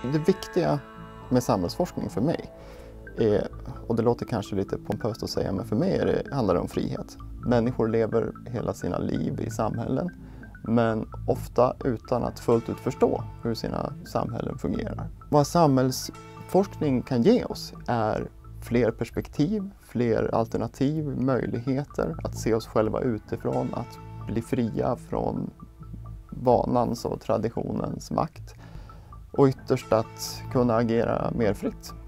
Det viktiga med samhällsforskning för mig är, och det låter kanske lite pompöst att säga, men för mig handlar det om frihet. Människor lever hela sina liv i samhällen, men ofta utan att fullt ut förstå hur sina samhällen fungerar. Vad samhällsforskning kan ge oss är fler perspektiv, fler alternativ, möjligheter att se oss själva utifrån, att bli fria från vanans och traditionens makt och ytterst att kunna agera mer fritt.